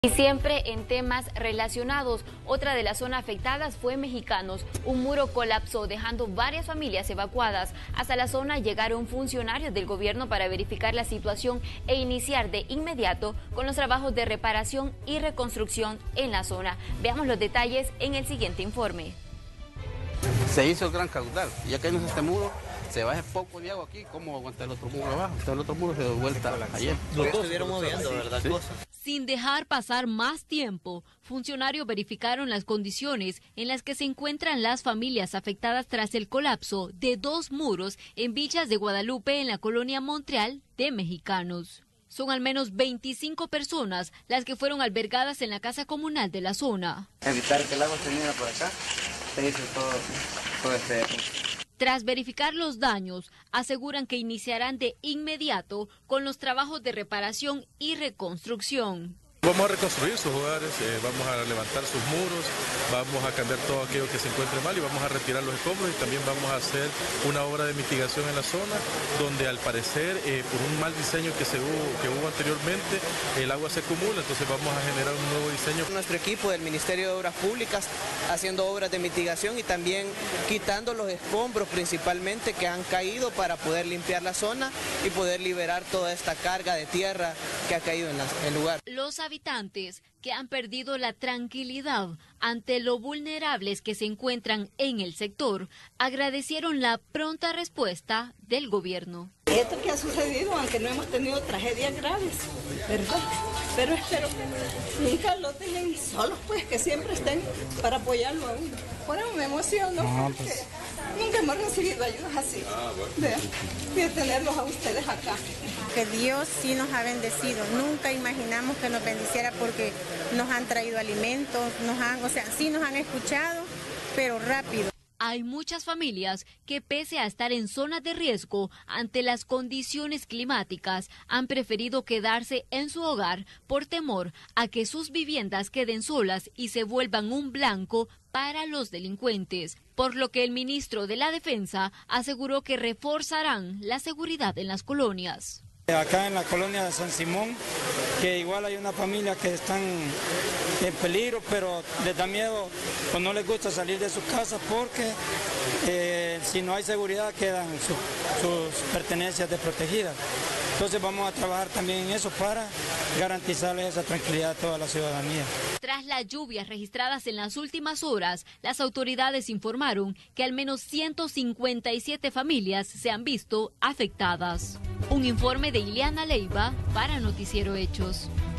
Y siempre en temas relacionados, otra de las zonas afectadas fue Mexicanos. Un muro colapsó dejando varias familias evacuadas. Hasta la zona llegaron funcionarios del gobierno para verificar la situación e iniciar de inmediato con los trabajos de reparación y reconstrucción en la zona. Veamos los detalles en el siguiente informe. Se hizo el gran caudal, ya que no este muro, se baja poco de agua aquí, ¿cómo aguanta el otro muro abajo? El otro muro se dio vuelta ayer. Los dos estuvieron moviendo, ¿verdad? Sí. Sin dejar pasar más tiempo, funcionarios verificaron las condiciones en las que se encuentran las familias afectadas tras el colapso de dos muros en Villas de Guadalupe en la colonia Montreal de Mexicanos. Son al menos 25 personas las que fueron albergadas en la casa comunal de la zona. Evitar que el agua se viniera por acá, se hizo todo este... Tras verificar los daños, aseguran que iniciarán de inmediato con los trabajos de reparación y reconstrucción. Vamos a reconstruir sus hogares, vamos a levantar sus muros, vamos a cambiar todo aquello que se encuentre mal y vamos a retirar los escombros y también vamos a hacer una obra de mitigación en la zona donde al parecer por un mal diseño que hubo anteriormente el agua se acumula, entonces vamos a generar un nuevo diseño. Nuestro equipo del Ministerio de Obras Públicas haciendo obras de mitigación y también quitando los escombros principalmente que han caído para poder limpiar la zona y poder liberar toda esta carga de tierra que ha caído en el lugar. Los habitantes que han perdido la tranquilidad ante lo vulnerables que se encuentran en el sector agradecieron la pronta respuesta del gobierno. Esto que ha sucedido, aunque no hemos tenido tragedias graves, ¿verdad? Pero espero que nunca lo dejen solos, pues que siempre estén para apoyarlo a uno. Bueno, me emociono porque nunca hemos recibido ayudas así, de tenerlos a ustedes acá. Que Dios sí nos ha bendecido, nunca imaginamos que nos bendiciera porque nos han traído alimentos, sí nos han escuchado, pero rápido. Hay muchas familias que pese a estar en zonas de riesgo ante las condiciones climáticas han preferido quedarse en su hogar por temor a que sus viviendas queden solas y se vuelvan un blanco para los delincuentes, por lo que el ministro de la Defensa aseguró que reforzarán la seguridad en las colonias. Acá en la colonia de San Simón, que igual hay una familia que están en peligro, pero les da miedo o no les gusta salir de sus casas porque si no hay seguridad quedan sus pertenencias desprotegidas. Entonces vamos a trabajar también en eso para garantizarles esa tranquilidad a toda la ciudadanía. Tras las lluvias registradas en las últimas horas, las autoridades informaron que al menos 157 familias se han visto afectadas. Un informe de Ileana Leiva para Noticiero Hechos.